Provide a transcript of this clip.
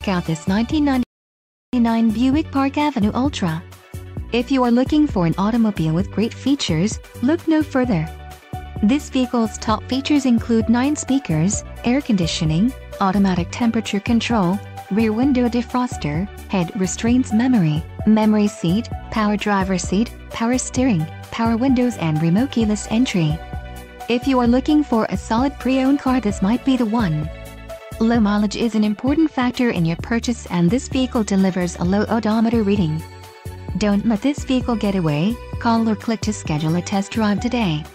out this 1999 Buick Park Avenue Ultra. If you are looking for an automobile with great features, look no further. This vehicle's top features include 9 speakers, air conditioning, automatic temperature control, rear window defroster, head restraints memory seat, power driver seat, power steering, power windows and remote keyless entry. If you are looking for a solid pre-owned car, this might be the one. Low mileage is an important factor in your purchase, and this vehicle delivers a low odometer reading. Don't let this vehicle get away. Call or click to schedule a test drive today.